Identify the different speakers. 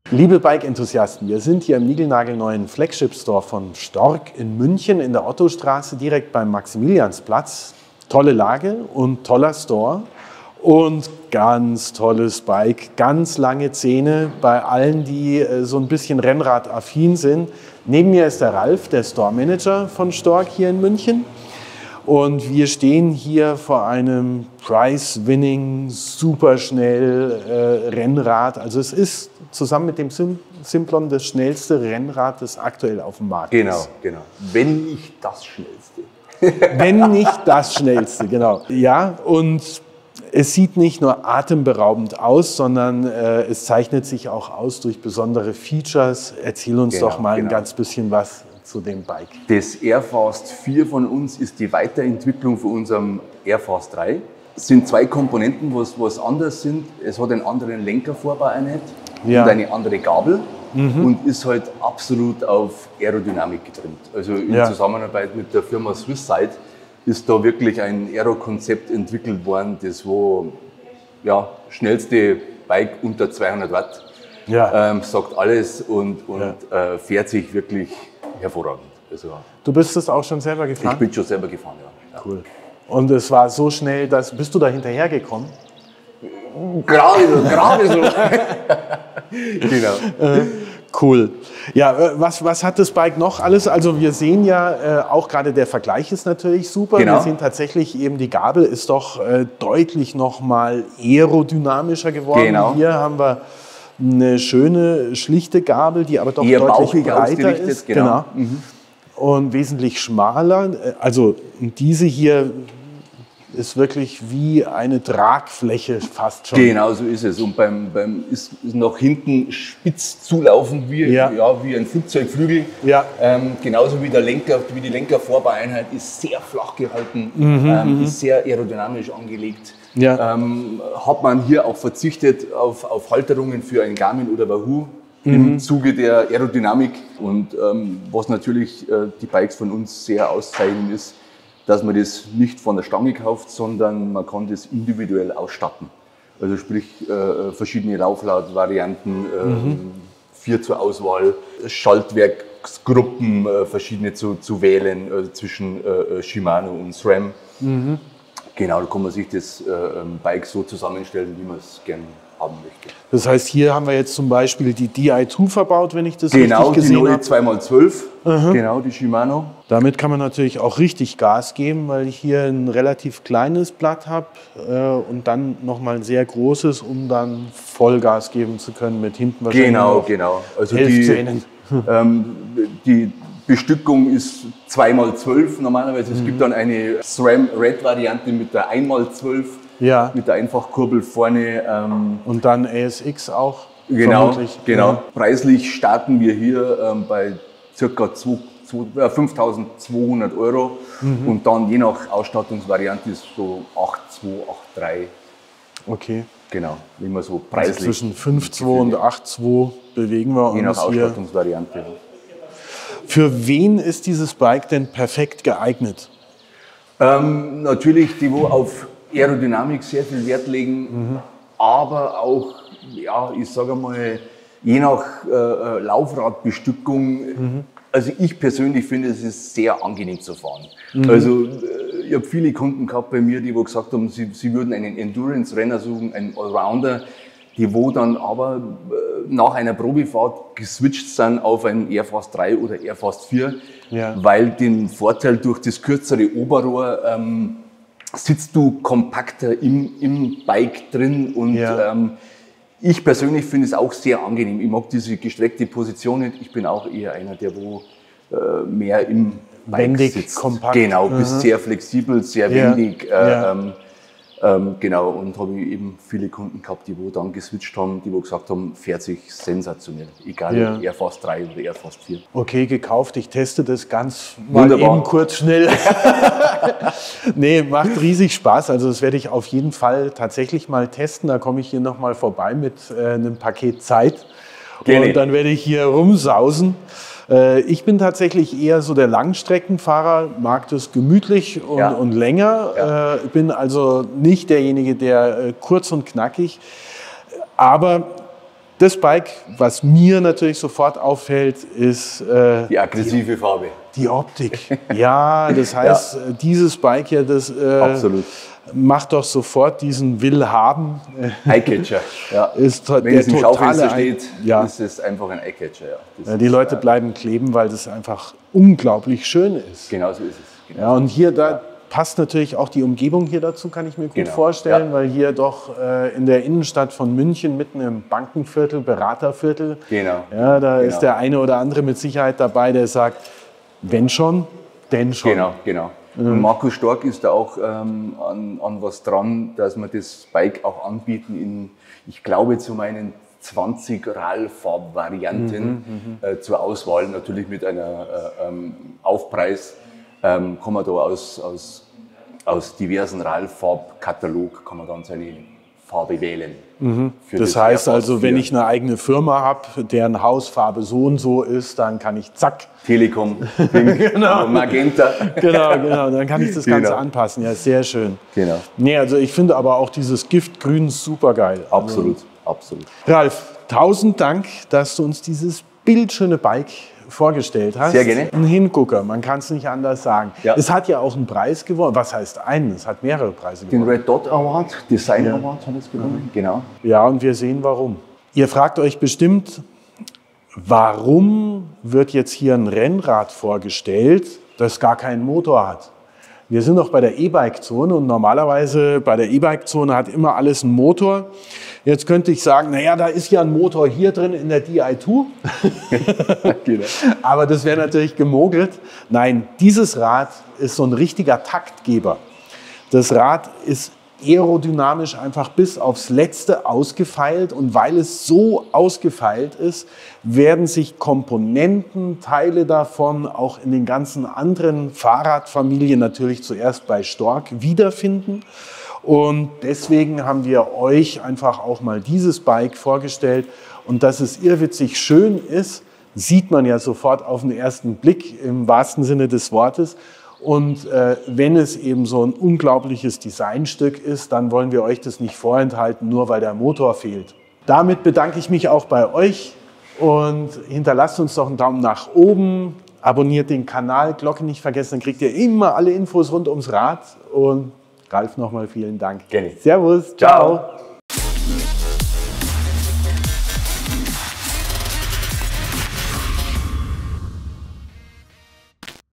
Speaker 1: Liebe Bike-Enthusiasten, wir sind hier im niegelnagelneuen Flagship-Store von Stork in München in der Ottostraße, direkt beim Maximiliansplatz. Tolle Lage und toller Store und ganz tolles Bike, ganz lange Zähne bei allen, die so ein bisschen Rennrad-affin sind. Neben mir ist der Ralf, der Store-Manager von Stork hier in München. Und wir stehen hier vor einem Prize-Winning, superschnell Rennrad. Also es ist zusammen mit dem Simplon das schnellste Rennrad, das aktuell auf dem Markt ist.
Speaker 2: Genau. Wenn nicht das schnellste.
Speaker 1: Wenn nicht das schnellste, genau. Ja, und es sieht nicht nur atemberaubend aus, sondern es zeichnet sich auch aus durch besondere Features. Erzähl uns doch mal ein ganz bisschen was zu dem Bike.
Speaker 2: Das Airfast 4 von uns ist die Weiterentwicklung von unserem Airfast 3. Es sind zwei Komponenten, was anders sind. Es hat einen anderen Lenkervorbaueinheit und eine andere Gabel und ist halt absolut auf Aerodynamik getrimmt. Also in Zusammenarbeit mit der Firma Swisside ist da wirklich ein Aero-Konzept entwickelt worden, das schnellste Bike unter 200 Watt sagt alles und fährt sich wirklich hervorragend. Also,
Speaker 1: du bist es auch schon selber gefahren?
Speaker 2: Ich bin schon selber gefahren, ja.
Speaker 1: Cool. Und es war so schnell, bist du da hinterhergekommen?
Speaker 2: Gerade so. Genau.
Speaker 1: Cool. Ja, was hat das Bike noch alles? Also wir sehen ja, auch gerade der Vergleich ist natürlich super.
Speaker 2: Genau.
Speaker 1: Wir sehen tatsächlich eben, die Gabel ist doch deutlich noch mal aerodynamischer geworden.
Speaker 2: Genau.
Speaker 1: Hier haben wir eine schöne, schlichte Gabel, die aber doch
Speaker 2: eher
Speaker 1: deutlich breiter ist.
Speaker 2: Genau.
Speaker 1: Und wesentlich schmaler. Also diese hier ist wirklich wie eine Tragfläche fast schon.
Speaker 2: Genau, so ist es. Und ist nach hinten spitz zulaufend wie ein Flugzeugflügel.
Speaker 1: Ja.
Speaker 2: Genauso wie die Lenkervorbaueinheit ist sehr flach gehalten, ist sehr aerodynamisch angelegt.
Speaker 1: Ja.
Speaker 2: Hat man hier auch verzichtet auf Halterungen für ein Garmin oder Wahoo im Zuge der Aerodynamik. Und was natürlich die Bikes von uns sehr auszeichnen ist, dass man das nicht von der Stange kauft, sondern man kann das individuell ausstatten. Also sprich verschiedene Laufladvarianten, 4 zur Auswahl, Schaltwerksgruppen verschiedene zu wählen zwischen Shimano und SRAM. Genau, da kann man sich das Bike so zusammenstellen, wie man es gerne haben möchte.
Speaker 1: Das heißt, hier haben wir jetzt zum Beispiel die Di2 verbaut, wenn ich das richtig gesehen habe.
Speaker 2: Genau, die neue 2x12, genau, die Shimano.
Speaker 1: Damit kann man natürlich auch richtig Gas geben, weil ich hier ein relativ kleines Blatt habe und dann nochmal ein sehr großes, um dann Vollgas geben zu können mit hinten wahrscheinlich
Speaker 2: Genau. Also
Speaker 1: 11 Zähnen.
Speaker 2: Die Bestückung ist 2x12 normalerweise. Es gibt dann eine SRAM Red Variante mit der 1x12.
Speaker 1: Ja.
Speaker 2: Mit der Einfachkurbel vorne.
Speaker 1: Und dann ASX auch?
Speaker 2: Genau.
Speaker 1: Vermutlich.
Speaker 2: Ja. Preislich starten wir hier bei ca. 5.200 € und dann je nach Ausstattungsvariante ist so 8.2, 8.3.
Speaker 1: Okay.
Speaker 2: Genau, wie man so preislich.
Speaker 1: Also zwischen 5.2 und 8.2 bewegen wir uns hier.
Speaker 2: Je nach Ausstattungsvariante.
Speaker 1: Für wen ist dieses Bike denn perfekt geeignet?
Speaker 2: Natürlich die, wo auf Aerodynamik sehr viel Wert legen, aber auch, ich sage mal, je nach Laufradbestückung. Also ich persönlich finde, es ist sehr angenehm zu fahren. Also ich habe viele Kunden gehabt bei mir, die gesagt haben, sie würden einen Endurance-Renner suchen, einen Allrounder, die wo dann aber nach einer Probefahrt geswitcht sind auf ein Airfast 3 oder Airfast 4, weil den Vorteil durch das kürzere Oberrohr sitzt du kompakter im Bike drin und ich persönlich finde es auch sehr angenehm. Ich mag diese gestreckte Position nicht. Ich bin auch eher einer, der wo mehr im Bike
Speaker 1: wendig,
Speaker 2: sitzt.
Speaker 1: kompakt.
Speaker 2: Genau, bist sehr flexibel, sehr wendig. Genau, und habe ich eben viele Kunden gehabt, die wo dann geswitcht haben, die wo gesagt haben, fährt sich sensationell, egal ob Airfast 3 oder Airfast 4.
Speaker 1: Okay, gekauft, ich teste das ganz mal eben kurz schnell. Nee, macht riesig Spaß, also das werde ich auf jeden Fall tatsächlich mal testen, da komme ich hier nochmal vorbei mit einem Paket Zeit. Und dann werde ich hier rumsausen. Ich bin tatsächlich eher so der Langstreckenfahrer, mag das gemütlich und länger. Ich bin also nicht derjenige, der kurz und knackig. Aber Das Bike, was mir natürlich sofort auffällt, ist
Speaker 2: die aggressive Farbe.
Speaker 1: Die Optik. Ja, das heißt, dieses Bike hier, das
Speaker 2: Absolut.
Speaker 1: macht doch sofort diesen Will-Haben.
Speaker 2: Eyecatcher. Ja.
Speaker 1: Ist
Speaker 2: Wenn
Speaker 1: der
Speaker 2: es im
Speaker 1: totale
Speaker 2: Schaufenster steht,
Speaker 1: ja.
Speaker 2: ist es einfach ein Eyecatcher. Ja.
Speaker 1: Ja, die Leute bleiben kleben, weil das einfach unglaublich schön ist.
Speaker 2: Genau so ist es. Genau
Speaker 1: Ja, und hier passt natürlich auch die Umgebung hier dazu, kann ich mir gut vorstellen, weil hier doch in der Innenstadt von München, mitten im Bankenviertel, Beraterviertel, ja, da ist der eine oder andere mit Sicherheit dabei, der sagt, wenn schon, denn schon.
Speaker 2: Genau. Und Markus Stork ist da auch an was dran, dass wir das Bike auch anbieten in, ich glaube, zu meinen 20 RAL-Farbvarianten zur Auswahl, natürlich mit einer Aufpreis. Kann man da aus diversen RAL-Farbkatalog kann man dann seine Farbe wählen.
Speaker 1: Das heißt also, wenn ich eine eigene Firma habe, deren Hausfarbe so und so ist, dann kann ich zack.
Speaker 2: Telekom, Pink, Magenta.
Speaker 1: Genau, dann kann ich das Ganze anpassen. Ja, sehr schön.
Speaker 2: Genau.
Speaker 1: Nee, also ich finde aber auch dieses Giftgrün super geil.
Speaker 2: Absolut.
Speaker 1: Ralf, 1000 Dank, dass du uns dieses bildschöne Bike vorgestellt hast.
Speaker 2: Sehr gerne.
Speaker 1: Ein Hingucker, man kann es nicht anders sagen. Ja. Es hat ja auch einen Preis gewonnen. Was heißt einen? Es hat mehrere Preise gewonnen.
Speaker 2: Den Red Dot Award, Design Award hat es gewonnen. Genau.
Speaker 1: Ja, und wir sehen warum. Ihr fragt euch bestimmt, warum wird jetzt hier ein Rennrad vorgestellt, das gar keinen Motor hat? Wir sind noch bei der E-Bike-Zone und normalerweise bei der E-Bike-Zone hat immer alles einen Motor. Jetzt könnte ich sagen, naja, da ist ja ein Motor hier drin in der Di2. Aber das wäre natürlich gemogelt. Nein, dieses Rad ist so ein richtiger Taktgeber. Das Rad ist aerodynamisch einfach bis aufs Letzte ausgefeilt und weil es so ausgefeilt ist, werden sich Komponenten, Teile davon auch in den ganzen anderen Fahrradfamilien natürlich zuerst bei Stork wiederfinden. Und deswegen haben wir euch einfach auch mal dieses Bike vorgestellt. Und dass es irrwitzig schön ist, sieht man ja sofort auf den ersten Blick im wahrsten Sinne des Wortes. Und wenn es eben so ein unglaubliches Designstück ist, dann wollen wir euch das nicht vorenthalten, nur weil der Motor fehlt. Damit bedanke ich mich auch bei euch und hinterlasst uns doch einen Daumen nach oben, abonniert den Kanal, Glocke nicht vergessen, dann kriegt ihr immer alle Infos rund ums Rad. Und Ralf, nochmal vielen Dank.
Speaker 2: Gerne.
Speaker 1: Servus, ciao.